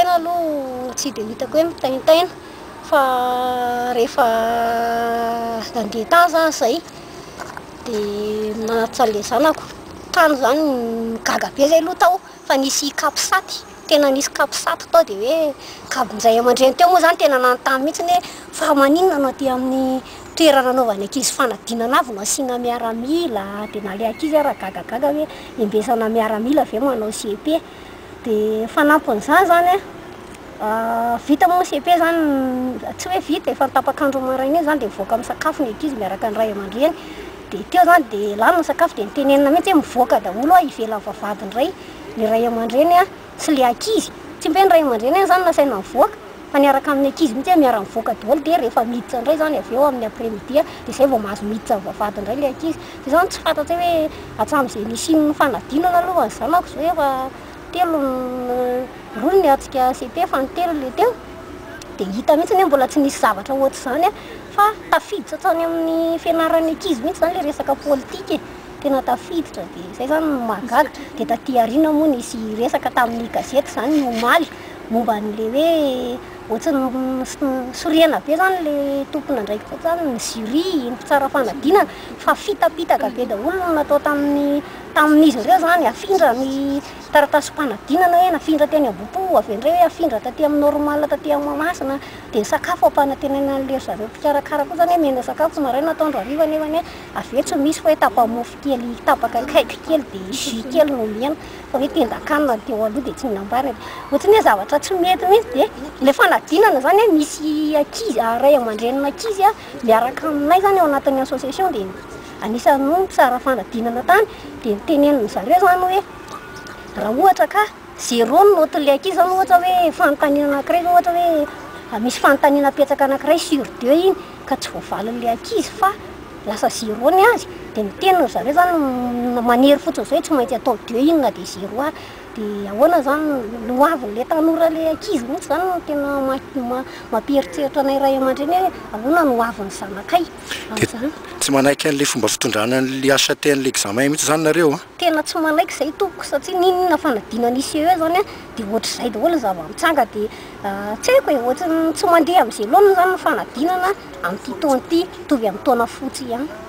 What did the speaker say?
maraina aloha tsy dia hitako hoe mitaintaina fa rehefa andeha tany zany zay dia manatsaly zanako tany zany gaga be zay aloha tao fa nisy kapisaty tena nisy kapisaty tao dia hoe kabinjay aman-dreny teo moa zany tena nanontany mihitsiny hoe fa maninona no aty amin'ny toerana anaovany ankizy fanadinana avy no asiana miaramila dia na le ankizy ara gagagaga hoe imbesana miaramila avy eo manao CP dia fanampon'izany zany vita moa CP zany tsy hoe vita efa tapakandro maraina iny zany dia mivoaka amin'ny sakafo ny ankizy miaraka ny ray aman-dreny dia teo zany dia lany ny sakafo dia nitenenina mihitsy hoe mivoaka daholo ivela vavadiny ray ny ray aman-dreny sy le ankizy tsy mbe ny ray aman-dreny iny zany nasaina mivoaka fa niaraka amin'ny ankizy mihitsy hoe miara mivoaka daholo dia rehefa miditra indray zany avy eo amin'ny après-midi dia zay vao mahazo miditra ny vavadiny ray le ankizy dia zany tsy fantatsa hoe atram'izay nisin'ny fanadinana aloha ny zanako zao efa telo roy ny atsika CP fa ny telo le teo dia hita mihitsy hoe mbola tsy nisy zavatra ohatr'izany fa tafiditra hatrany amin'ny fianaran'ny ankizy mihitsy zany le resaka politika tena tafiditra dia zay zany mahagaga dia taty aoriana moa nisy resaka tamin'ny gazety zany ny omaly momba n'le hoe ohatrany soriana be zany le tompona ndraiky koa zany ny jury ny fitsara fanadinana fa fitapitaka be daholo no natao tamin'izy ireo zany afindra ny taratasym-panadinana hoe nafindra teny am-bopo avy indray hoe afindra taty amin'ny normal taty amin'ny Mahamasina dia ny sakafo ampanantenana an'le zareo mpikarakara koa zany hoe mena sakafo maraina atoandro hariva nefany hoe avy eo tsy misy hoe tapa-mofo kely tapaka kaiky kely dia jus kely no mena fa hoe tendan-kanina teo aloha dia tsy minambarina ohatrany hoe zavatra tsy mety mihitsy dia le fanadinana zany hoe misy ankizy ray aman-drenina ankizy miaraka aminay zany ao anatin'ny association dia anisan'ny no tsara fanadinana tany dia niteneniny zareo zany hoe raha ohatra ka zéro ny notin'le ankizy zany ohatra hoe fanontaniana anankiray ohatra hoe misy fanontaniana petsaka anankiray sur 2 iny ka tsy voavalin'le ankizy fa lasa zéro ny azy dia mitenina zareo zany manery fotsiny zay tsy maintsy atao 2 iny na dia zéro ary dia ahoana zany loavin'le tanora le ankizy mihitsy zany no tena mampieritreritra anay ray aman-dreny hoe ahoana loavin'ny zanakay amin'izany tsy manaiky an'le fomba fitondrana an'le asa ten'le examen mihitsy zany nareo tena tsy manaiky zay tompoko satria ninona fanadinana CE zany dia ohatr'izay daholo ny zava-mitsanga dia tsy haiko hoe ohatrany tsy mandeha amin'izay loana zany ny fanadinana amin'ity taona ity tovy amin'ny taona fotsy ihany